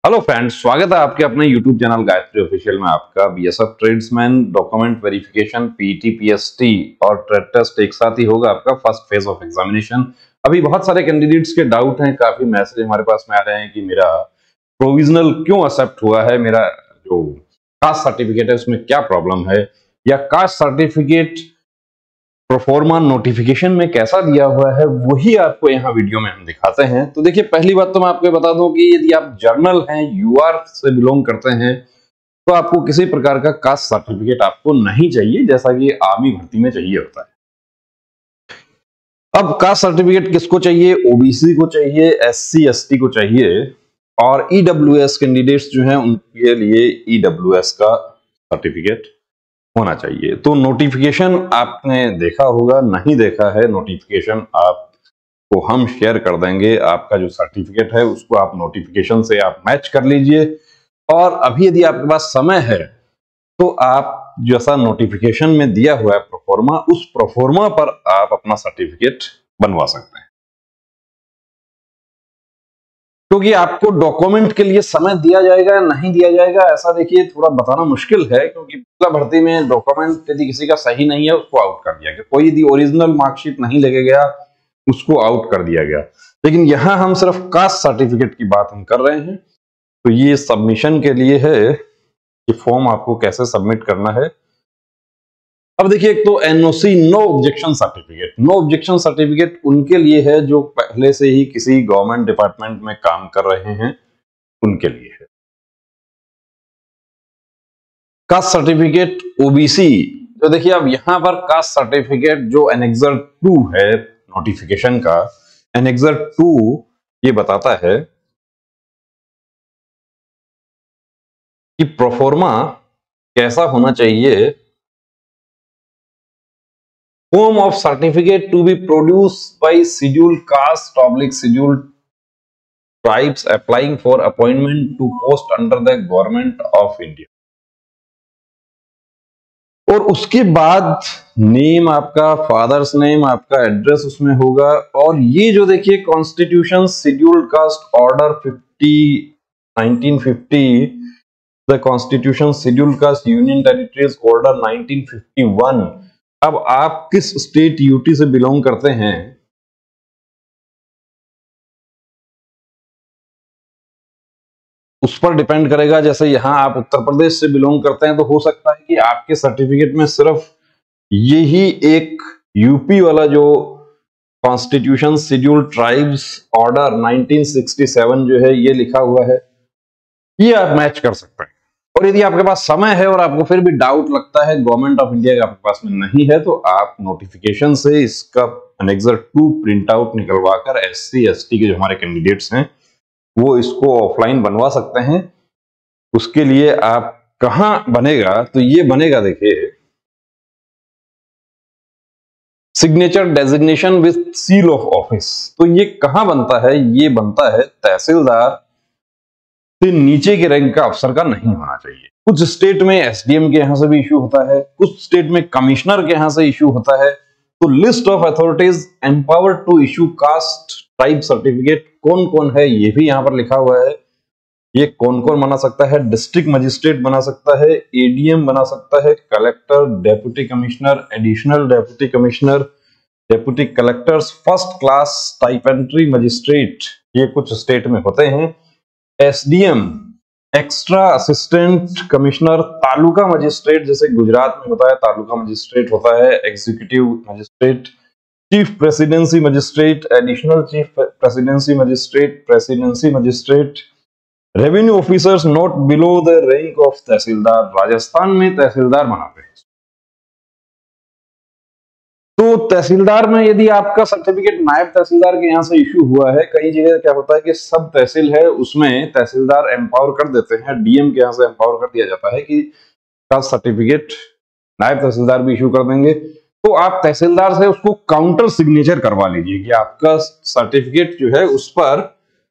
Hello friends, स्वागत है आपके अपने YouTube चैनल गायत्री ऑफिशियल में। आपका BSF tradesman document verification PT PST और ट्रेड टेस्ट एक साथ ही होगा। आपका फर्स्ट फेज ऑफ एग्जामिनेशन। अभी बहुत सारे कैंडिडेट्स के डाउट हैं, काफी मैसेज हमारे पास में आ रहे हैं कि मेरा प्रोविजनल क्यों एक्सेप्ट हुआ है, मेरा जो कास्ट सर्टिफिकेट है उसमें क्या प्रॉब्लम है, या कास्ट सर्टिफिकेट प्रोफॉर्मा नोटिफिकेशन में कैसा दिया हुआ है, वही आपको यहाँ वीडियो में हम दिखाते हैं। तो देखिए, पहली बात तो मैं आपको बता दूं कि यदि आप जर्नल हैं, यूआर से बिलोंग करते हैं, तो आपको किसी प्रकार का कास्ट सर्टिफिकेट आपको नहीं चाहिए, जैसा कि आर्मी भर्ती में चाहिए होता है। अब कास्ट सर्टिफिकेट किसको चाहिए? ओबीसी को चाहिए, एससी एसटी को चाहिए, और ईडब्ल्यूएस कैंडिडेट्स जो हैं उनके लिए ईडब्ल्यूएस का सर्टिफिकेट होना चाहिए। तो नोटिफिकेशन आपने देखा होगा, नहीं देखा है नोटिफिकेशन आपको हम शेयर कर देंगे। आपका जो सर्टिफिकेट है उसको आप नोटिफिकेशन से आप मैच कर लीजिए, और अभी यदि आपके पास समय है तो आप जैसा नोटिफिकेशन में दिया हुआ है प्रोफॉर्मा, उस प्रोफॉर्मा पर आप अपना सर्टिफिकेट बनवा सकते हैं। क्योंकि आपको डॉक्यूमेंट के लिए समय दिया जाएगा या नहीं दिया जाएगा, ऐसा देखिए थोड़ा बताना मुश्किल है, क्योंकि पिछला भर्ती में डॉक्यूमेंट यदि किसी का सही नहीं है उसको आउट कर दिया गया। कोई यदि ओरिजिनल मार्कशीट नहीं लेके गया उसको आउट कर दिया गया। लेकिन यहां हम सिर्फ कास्ट सर्टिफिकेट की बात हम कर रहे हैं। तो ये सबमिशन के लिए है कि फॉर्म आपको कैसे सबमिट करना है। अब देखिए, एक तो NOC no objection certificate. No objection certificate उनके लिए है जो पहले से ही किसी गवर्नमेंट डिपार्टमेंट में काम कर रहे हैं, उनके लिए है। कास्ट सर्टिफिकेट ओबीसी, तो देखिए अब यहां पर कास्ट सर्टिफिकेट जो एनेक्सर 2 है नोटिफिकेशन का, एनेक्सर 2 ये बताता है कि प्रोफॉर्मा कैसा होना चाहिए। Form of certificate to be produced by scheduled caste / scheduled tribes applying for appointment to post under the government of India। और उसके बाद नेम, आपका फादर्स नेम, आपका एड्रेस उसमें होगा। और ये जो देखिए constitution scheduled caste order 1950, the constitution scheduled caste union territories order 1951। अब आप किस स्टेट यूटी से बिलोंग करते हैं, उस पर डिपेंड करेगा। जैसे यहां आप उत्तर प्रदेश से बिलोंग करते हैं तो हो सकता है कि आपके सर्टिफिकेट में सिर्फ यही एक यूपी वाला जो कॉन्स्टिट्यूशन शेड्यूल्ड ट्राइब्स ऑर्डर 1967 जो है ये लिखा हुआ है, ये आप मैच कर सकते हैं। और यदि आपके पास समय है और आपको फिर भी डाउट लगता है गवर्नमेंट ऑफ इंडिया का आपके पास में नहीं है, तो आप नोटिफिकेशन से इसका एनेक्सर 2 प्रिंट आउट निकलवाकर एससी एसटी के जो हमारे कैंडिडेट्स हैं वो इसको ऑफलाइन बनवा सकते हैं। उसके लिए आप कहां बनेगा, तो ये बनेगा देखिए, signature designation with seal of office. तो ये कहां बनता है? ये बनता है तहसीलदार से नीचे के रैंक का अफसर का नहीं होना चाहिए। कुछ स्टेट में एसडीएम के यहां से भी इशू होता है, कुछ स्टेट में कमिश्नर के यहां से इशू होता है। तो list of authorities empowered to issue caste tribe certificate कौन कौन है ये भी यहां पर लिखा हुआ है। ये कौन कौन बना सकता है? डिस्ट्रिक्ट मजिस्ट्रेट बना सकता है, एडीएम बना सकता है, collector, deputy commissioner, additional deputy commissioner, deputy collectors, first class stipendiary magistrate, ये कुछ स्टेट में होते हैं। SDM, extra assistant commissioner, taluka magistrate, जैसे गुजरात में होता है तालुका मजिस्ट्रेट होता है, executive magistrate, chief presidency magistrate, additional chief presidency magistrate, presidency magistrate, revenue officers not below the rank of tehsildar. Rajasthan में तहसीलदार बनाते हैं। तो तहसीलदार में यदि आपका सर्टिफिकेट नायब तहसीलदार के यहां से इशू हुआ है, कई जगह क्या होता है कि सब तहसील है उसमें तहसीलदार एम्पावर कर देते हैं, डीएम के यहां से एम्पावर कर दिया जाता है कि का सर्टिफिकेट नायब तहसीलदार भी इशू कर देंगे। तो आप तहसीलदार से उसको काउंटर सिग्नेचर करवा लीजिए कि आपका सर्टिफिकेट जो है उस पर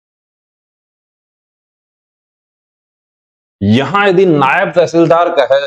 यहां यदि नायब तहसीलदार का है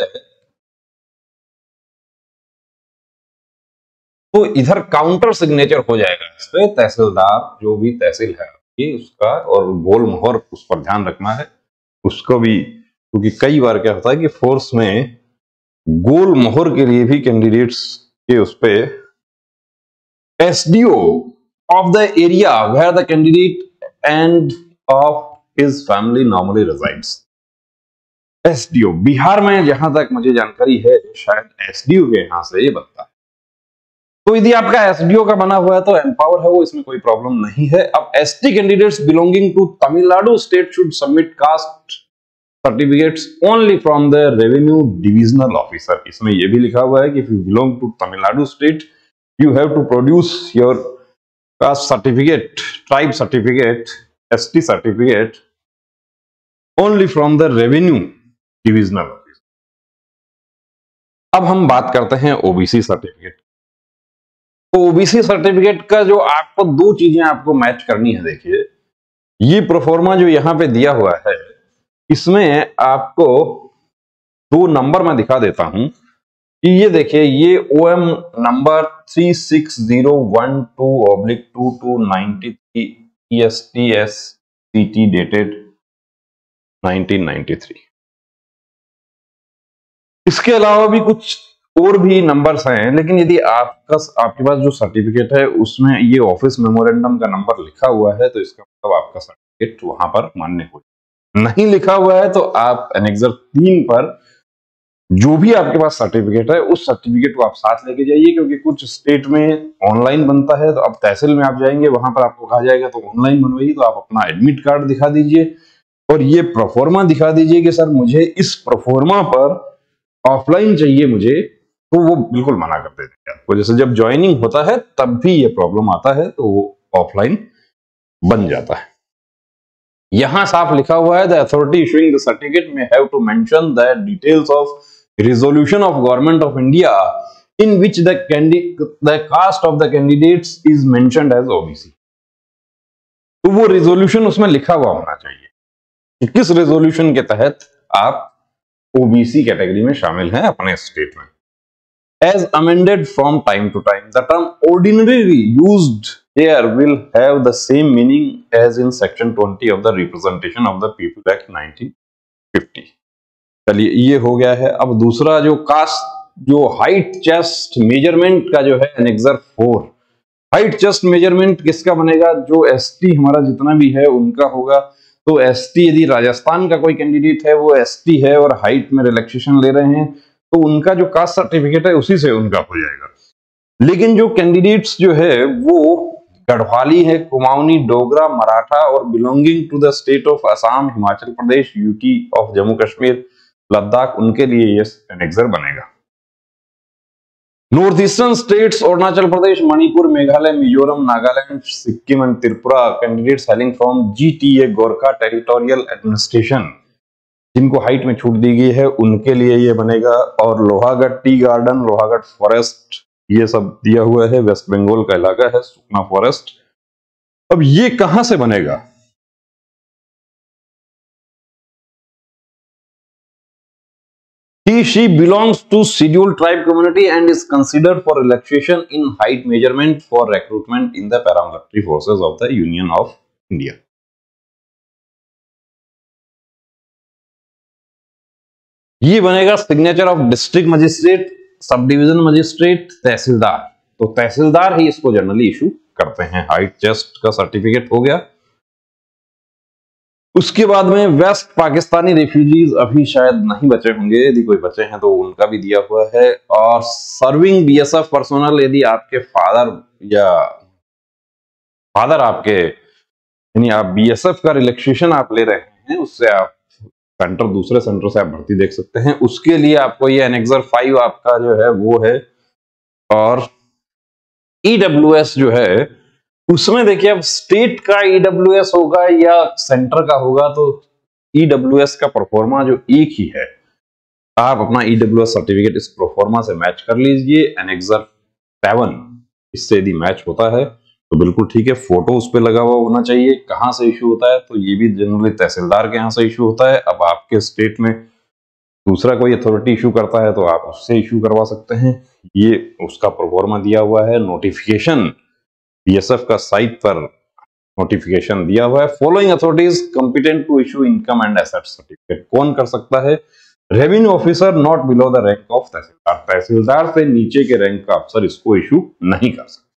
तो इधर काउंटर सिग्नेचर हो जाएगा इस पे। तहसीलदार जो भी तहसील है ये उसका, और गोल मोहर उस पर ध्यान रखना है, उसको भी, क्योंकि कई बार क्या होता है कि फोर्स में गोल मोहर के लिए भी कैंडिडेट्स के उस पे SDO of the area where the candidate and of his family normally resides. SDO Bihar में जहां तक मुझे जानकारी है शायद एसडीओ के यहां से ये बनता है। तो यदि आपका एसडीओ का बना हुआ है तो एम्पावर है वो, इसमें कोई प्रॉब्लम नहीं है। अब ST candidates belonging to Tamil Nadu state should submit caste certificates only from the revenue divisional officer. इसमें यह भी लिखा हुआ है कि if you belong to Tamil Nadu state you have to produce your caste certificate, tribe certificate, ST certificate only from the revenue divisional officer. अब हम बात करते हैं ओबीसी सर्टिफिकेट। तो ओबीसी सर्टिफिकेट का जो आपको दो चीजें आपको मैच करनी है। देखिए ये प्रोफॉर्मा जो यहां पे दिया हुआ है इसमें आपको दो नंबर मैं दिखा देता हूं कि ये देखिए ये ओएम नंबर 36012/2293 ESTS-CT डेटेड 1993। इसके अलावा भी कुछ और भी नंबर्स हैं, लेकिन यदि आपके पास जो सर्टिफिकेट है उसमें ये ऑफिस मेमोरेंडम का नंबर लिखा हुआ है तो इसका मतलब आपका सर्टिफिकेट वहां पर मान्य हो। नहीं लिखा हुआ है तो आप एनेक्सर 3 पर जो भी आपके पास सर्टिफिकेट है उस सर्टिफिकेट को आप साथ लेके जाइए, क्योंकि कुछ स्टेट में ऑनलाइन बनता है। तो अब तहसील में आप जाएंगे वहां पर आपको कहा जाएगा तो ऑनलाइन बनवाइए, तो आप अपना एडमिट कार्ड दिखा दीजिए और ये प्रोफॉर्मा दिखा दीजिए कि सर मुझे इस प्रोफॉर्मा पर ऑफलाइन चाहिए मुझे, तो वो बिल्कुल मना कर देते हैं आपको। जैसे जब ज्वाइनिंग होता है तब भी ये प्रॉब्लम आता है तो वो ऑफलाइन बन जाता है। यहां साफ लिखा हुआ है the authority issuing the certificate may have to mention the details of resolution of government of India in which the caste of the candidates is mentioned as OBC। तो वो रेजोल्यूशन उसमें लिखा हुआ होना चाहिए कि किस रेजोल्यूशन के तहत आप ओबीसी कैटेगरी में शामिल हैं अपने स्टेट में। As amended from time to time, the term ordinarily used here will have the same meaning as in section 20 of the Representation of the People Act 1950। चलिए ये हो गया है। अब दूसरा जो कास्ट जो हाइट चेस्ट मेजरमेंट का जो है एनेक्सर 4, हाइट चेस्ट मेजरमेंट किसका बनेगा? जो एसटी हमारा जितना भी है उनका होगा। तो एसटी यदि राजस्थान का कोई कैंडिडेट है वो एसटी है और हाइट में रिलैक्सेशन ले रहे हैं तो उनका जो कास्ट सर्टिफिकेट है उसी से उनका हो जाएगा। लेकिन जो कैंडिडेट्स जो है वो गढ़वाली है, कुमाऊनी, डोगरा, मराठा और belonging to the state of Assam, Himachal Pradesh, UT of Jammu Kashmir, Ladakh, उनके लिए ये एनेक्सर बनेगा। North eastern states Arunachal Pradesh, Manipur, Meghalaya, Mizoram, Nagaland, Sikkim and Tripura candidates hailing from GTA Gorkha territorial administration, जिनको हाइट में छूट दी गई है उनके लिए ये बनेगा। और Lohagarh tea garden, Lohagarh forest, ये सब दिया हुआ है, वेस्ट बंगाल का इलाका है, सुकमा फॉरेस्ट। अब ये कहां से बनेगा? She belongs to scheduled tribe community and is considered for relaxation in height measurement for recruitment in the paramilitary forces of the Union of India। ये बनेगा signature of district magistrate, sub division magistrate, tehsildar. तो तहसीलदार ही इसको generally issue करते हैं। Height chest का certificate हो गया। उसके बाद में वेस्ट पाकिस्तानी रिफ्यूजीज अभी शायद नहीं बचे होंगे, यदि कोई बचे हैं तो उनका भी दिया हुआ है। और सर्विंग बीएसएफ पर्सोनल, यदि आपके फादर आपके यानी आप बीएसएफ का रिलैक्सेशन आप ले रहे हैं, उससे आप सेंटर दूसरे सेंटर से आप भर्ती देख सकते हैं, उसके लिए आपको ये एनेक्सर 5 आपका जो है वो है। और ईडब्ल्यूएस जो है उसमें देखिए अब स्टेट का ईडब्ल्यूएस होगा या सेंटर का होगा, तो ईडब्ल्यूएस का प्रोफॉर्मा जो एक ही है, आप अपना ईडब्ल्यूएस सर्टिफिकेट इस प्रोफॉर्मा से मैच कर लीजिए। एनेक्सर 7 इससे यदि मैच होता है तो बिल्कुल ठीक है, फोटो उस पर लगा हुआ होना चाहिए। कहां से इशू होता है? तो ये भी जनरली तहसीलदार के यहाँ से इशू होता है। अब आपके स्टेट में दूसरा कोई अथॉरिटी इशू करता है तो आप उससे इशू करवा सकते हैं। ये उसका प्रोफॉर्मा दिया हुआ है। नोटिफिकेशन बीएसएफ का साइट पर नोटिफिकेशन दिया हुआ है। Following authorities competent to issue income and asset certificate कौन कर सकता है? Revenue officer not below the rank of tehsildar. Tehsildar से नीचे के रैंक का अफसर इसको इशू नहीं कर सकता।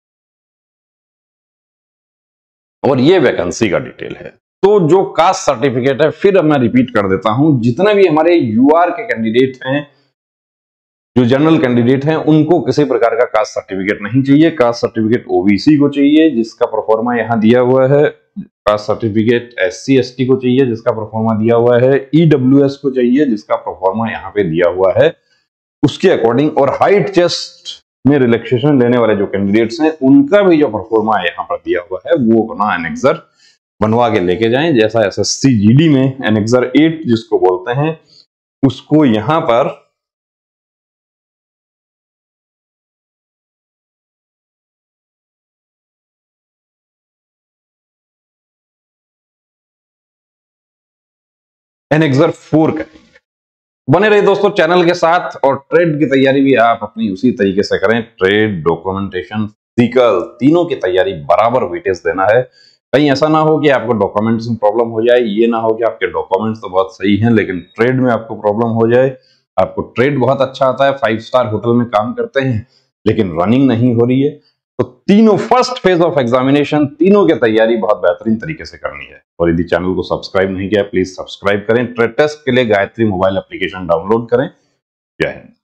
और ये वैकेंसी का डिटेल है। तो जो कास्ट सर्टिफिकेट है, फिर मैं रिपीट कर देता हूं, जितने भी हमारे यूआर के कैंडिडेट हैं, जो जनरल कैंडिडेट हैं, उनको किसी प्रकार का कास्ट सर्टिफिकेट नहीं चाहिए। कास्ट सर्टिफिकेट ओबीसी को चाहिए, जिसका प्रोफार्मा यहां दिया हुआ है। कास्ट सर्टिफिकेट एससी एसटी को चाहिए, जिसका प्रोफार्मा दिया हुआ है। ईडब्ल्यूएस को चाहिए, जिसका प्रोफार्मा यहां पे दिया हुआ है उसके अकॉर्डिंग। और हाइट चेस्ट में रिलैक्सेशन लेने वाले जो कैंडिडेट्स हैं, उनका भी जो परफॉर्मा यहां पर दिया हुआ है वो अपना एनेक्सर बनवा के लेके जाएं। जैसा एसएससी जीडी में एनेक्सर 8 जिसको बोलते हैं, उसको यहां पर एनेक्सर 4 करेंगे। बने रहिए दोस्तों चैनल के साथ, और ट्रेड की तैयारी भी आप अपनी उसी तरीके से करें। ट्रेड, डॉक्यूमेंटेशन, फिजिकल, तीनों की तैयारी बराबर वेटेज देना है। कहीं ऐसा ना हो कि आपको डॉक्यूमेंट्स में प्रॉब्लम हो जाए, ये ना हो कि आपके डॉक्यूमेंट्स तो बहुत सही हैं लेकिन ट्रेड में आपको प्रॉब्लम हो जाए। आपको ट्रेड बहुत अच्छा आता है, 5 स्टार होटल में काम करते हैं, लेकिन रनिंग नहीं हो रही है, तो तीनों फर्स्ट फेज ऑफ एग्जामिनेशन, तीनों की तैयारी बहुत बेहतरीन तरीके से करनी है। और यदि चैनल को सब्सक्राइब नहीं किया, प्लीज सब्सक्राइब करें। ट्रेड टेस्ट के लिए गायत्री मोबाइल एप्लीकेशन डाउनलोड करें। जय हिंद।